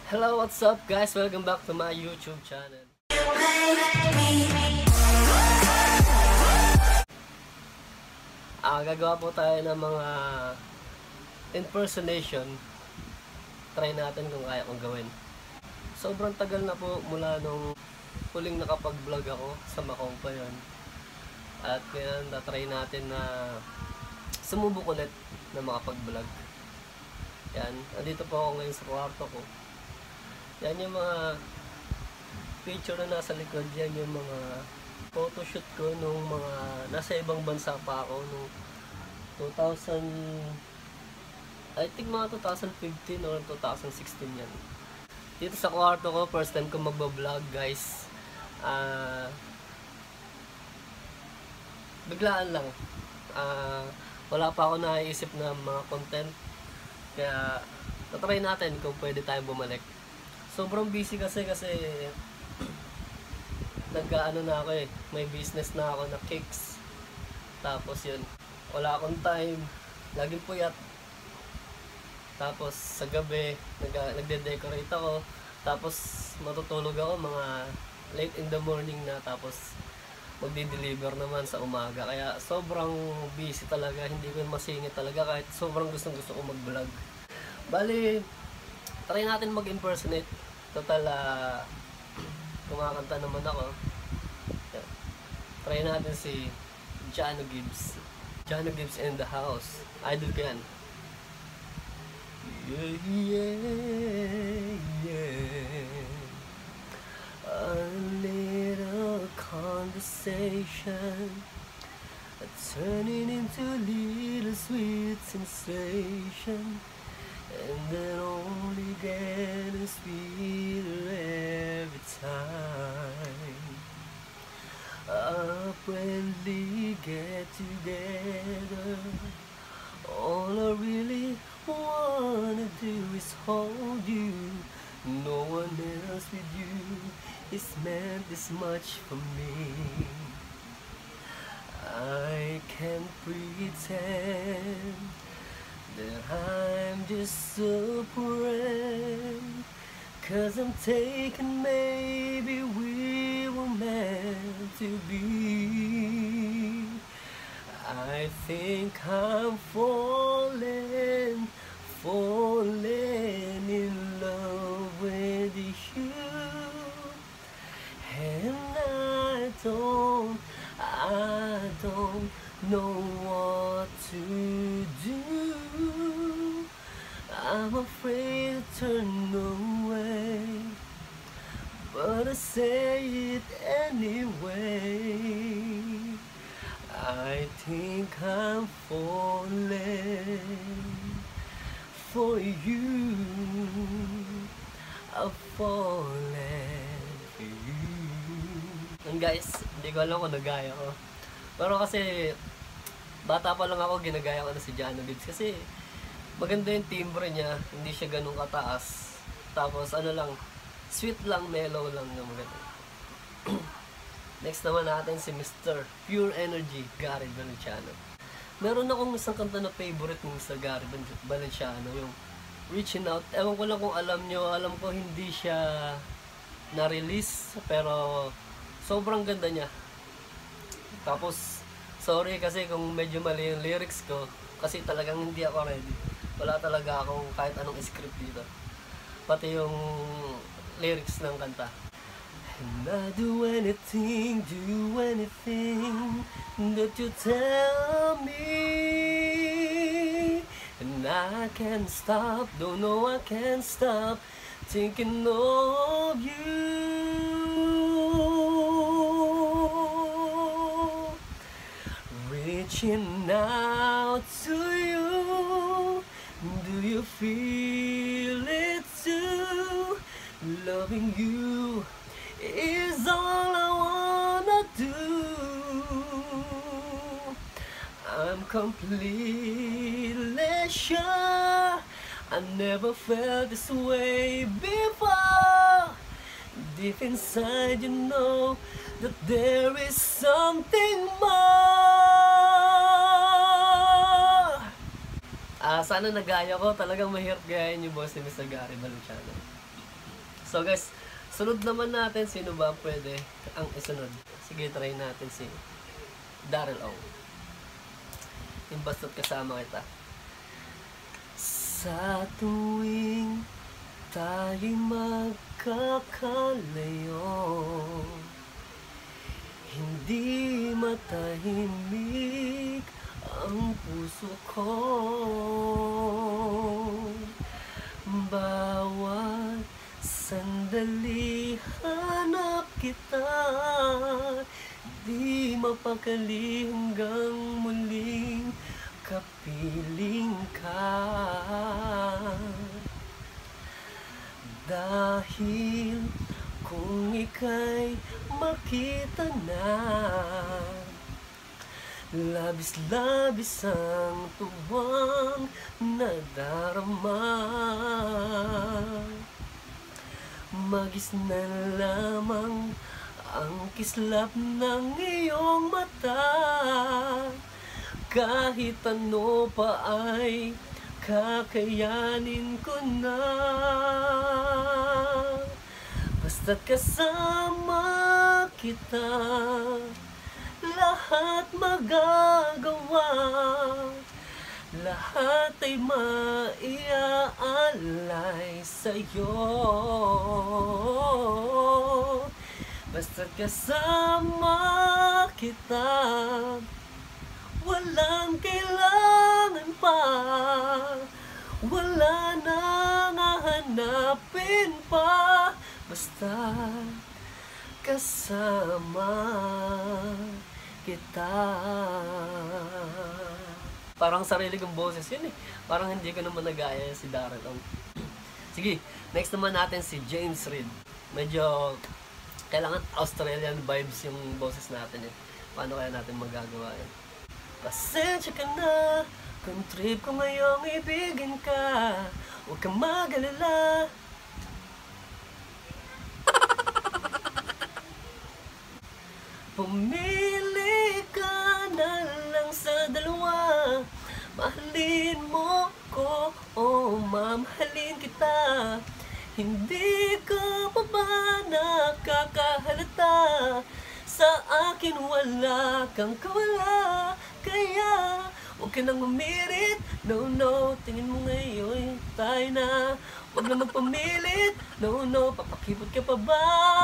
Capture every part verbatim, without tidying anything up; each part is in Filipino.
Hello, what's up guys? Welcome back to my YouTube channel. Ah, gagawa po tayo ng mga impersonation. Try natin kung kaya kong gawin. Sobrang tagal na po mula nung huling nakapag-vlog ako sa Macau pa yun. At ngayon, na-try natin na sumubok ulit na makapag-vlog. Yan, andito po ako ngayon sa kwarto ko. Yan yung mga picture na nasa likod. Yan yung mga photoshoot ko nung mga nasa ibang bansa pa ako nung two thousand, I think mga two thousand fifteen or two thousand sixteen yan. Dito sa kwarto ko, first time ko magbablog guys. Ah... Uh, biglaan lang. Uh, wala pa ako naisip na mga content. Kaya tatry natin kung pwede tayong bumalik. Sobrang busy kasi kasi nag-ano na ako eh. May business na ako na cakes. Tapos yun, wala akong time. Laging puyat. Tapos sa gabi, nag nagde-decorate ako. Tapos matutulog ako mga late in the morning na. Tapos magdi-deliver naman sa umaga. Kaya sobrang busy talaga. Hindi ko masingit talaga kahit sobrang gustong gusto ko mag-vlog. Bali, try natin mag-impersonate. Total, uh, kumakanta naman ako. Yeah. Try natin si Jano Gibbs. Jano Gibbs in the house. Idol ko yan. Yeah, yeah, yeah. A little conversation, turning into little sweet sensation, and then only getting sweeter every time. Up when we get together, all I really wanna do is hold you. No one else with you is meant this much for me. I can't pretend that I'm just so friend, 'cause I'm taken, maybe we were meant to be. I think I'm falling, falling in love with you, and I don't, I don't know what to do. I'm afraid to turn away, but I say it anyway. I think I'm falling for you. I'm falling for you. And guys, hindi ko alam kung nagaya ko. Pero kasi bata pa lang ako, ginagaya ko na si Jano Gibbs. Kasi maganda yung timbre niya, hindi siya ganun kataas. Tapos ano lang, sweet lang, mellow lang na maganda. Next naman natin si Mister Pure Energy, Gary Valenciano. Meron akong isang kanta na favorite ng Mister Gary Valenciano, yung Reaching Out. Ewan ko lang kung alam nyo, alam ko hindi siya na-release, pero sobrang ganda niya. Tapos, sorry kasi kung medyo mali yung lyrics ko, kasi talagang hindi ako ready. Wala talaga akong kahit anong script dito. Pati yung lyrics ng kanta. And I do anything, do anything that you tell me, and I can't stop, don't know I can't stop thinking of you. Reaching out to you, do you feel it too? Loving you is all I wanna do. I'm completely sure I never felt this way before. Deep inside you know that there is something more. Ah, sana nagaya ko. Talagang mahirap gayahin yung boss ni Mister Gary Valenciano. So guys, sunod naman natin sino ba pwede ang isunod. Sige, try natin si Daryl O. Yung basta't kasama kita. Sa tuwing tayo'y magkakalayo, hindi matahimik ang puso ko. Bawat sandali hanap kita, di mapakali hanggang muling kapiling ka. Dahil kung ika'y makita na, labis-labis ang tuwang nadarama. Magis na lamang ang kislap ng iyong mata, kahit ano pa ay kakayanin ko na. Basta't kasama kita, lahat magagawa, lahat ay maiaalay sa'yo. Basta't kasama kita, walang kailangan pa, wala nang hahanapin pa. Basta kasama kita. Parang sarili kong boses yun eh. Parang hindi ko naman nagaya si Daryl. Sige, next naman natin si James Reid. Medyo kailangan Australian vibes yung boses natin eh. Paano kaya natin magagawa yun? Pasensya ka na kung trip ko ngayong ibigin ka, huwag kang mag-alala. Pumili ka na lang sa dalawa, mahalin mo ko o mamahalin kita. Hindi ka pa ba nakakahalata, sa akin wala kang kawala. Kaya huwag ka nang umirit, no no, tingin mo ngayon tayo na. Huwag na magpamilit, no no, papakipot ka pa ba?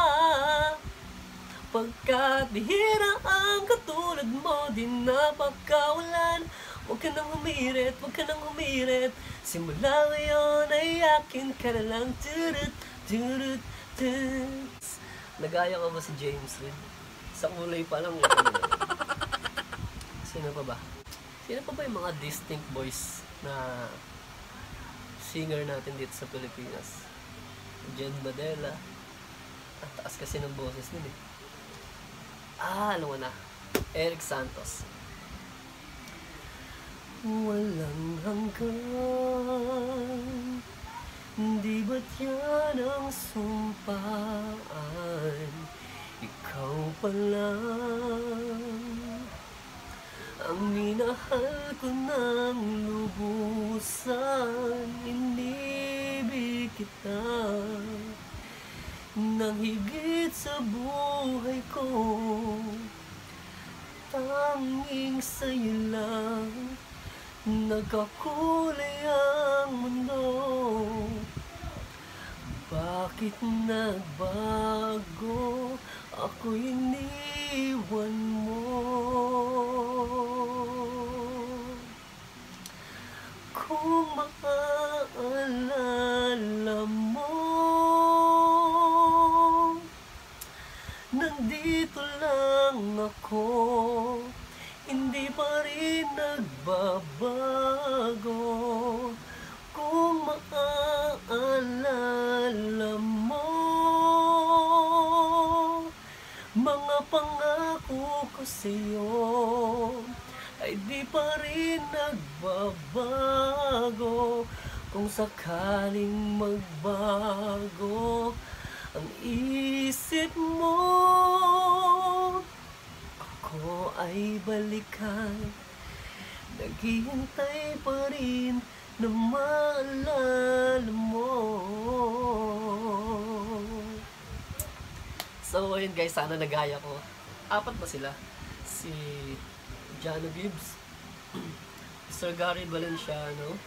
Pagkat bihira ang katulad mo, di napakawalan. Huwag ka nang umirit, huwag ka nang umirit. Simula ngayon ay akin ka na lang. Turut, turut, turut. Nagaya ka ba si James Reid? Sa kulay pa lang. Sino pa ba? Sino pa ba yung mga distinct voice na singer natin dito sa Pilipinas? Jen Badella. Ang taas kasi ng boses nun eh. Ah, alam ko na. Eric Santos. Walang hanggan, di ba't yan ang sumpaan? Ikaw pa lang ang minahal ko ng lubusan. Inibig kita nang higit sa buhay ko, tanging sa'yo lang nagkakulay ang mundo. Bakit nagbago, ako'y iniwan mo? Kung maaalala mo, nandito lang ako, hindi pa rin nagbabago. Kung maaalala mo, mga pangako ko sa'yo ay di pa rin nagbabago. Kung sakaling magbago ang isip mo, ako ay balikan. Naghihintay pa rin na maalala mo. So, ayun guys, sana nagaya ko. Apat ba sila? Si Jano Gibbs, Sir Gary Valenciano,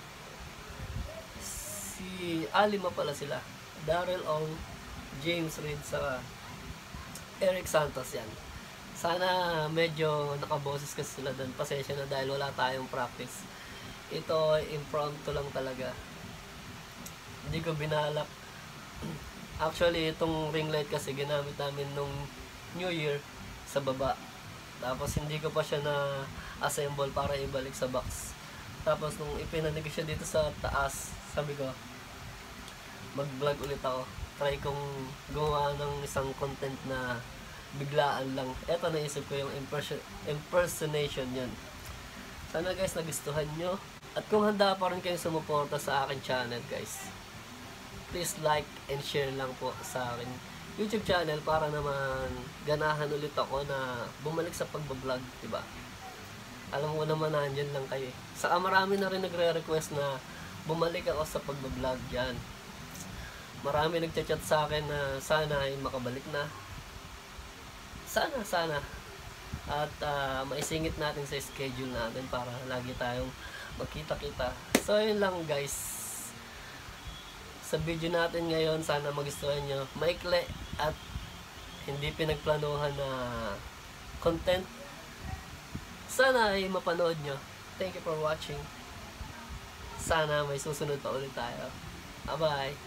si Alima pala sila, Daryl Ong, James Reid, sa Eric Santos yan. Sana medyo nakaboses kasi sila doon. Pasensya na dahil wala tayong practice. Ito impromptu lang talaga. Hindi ko binalak. Actually, itong ring light kasi ginamit namin nung New Year sa baba. Tapos hindi ko pa siya na assemble para ibalik sa box. Tapos nung ipinanig siya dito sa taas, sabi ko, mag-vlog ulit ako. Try kong gumawa ng isang content na biglaan lang. Eto, naisip ko yung imperson impersonation yun. Sana guys nagustuhan nyo. At kung handa pa rin kayong sumuporta sa akin channel guys, please like and share lang po sa akin YouTube channel para naman ganahan ulit ako na bumalik sa pagbablog, diba? Alam ko naman nandyan lang kayo. Saka marami na rin nagre-request na bumalik ako sa pagbablog dyan. Marami nagchat-chat sa akin na sana ay makabalik na. Sana, sana. At uh, maisingit natin sa schedule natin para lagi tayong magkita-kita. So yun lang guys. Sa video natin ngayon, sana magustuhan nyo. Maikli at hindi pinagplanuhan na content. Sana ay mapanood nyo. Thank you for watching. Sana may susunod pa ulit tayo. Bye-bye.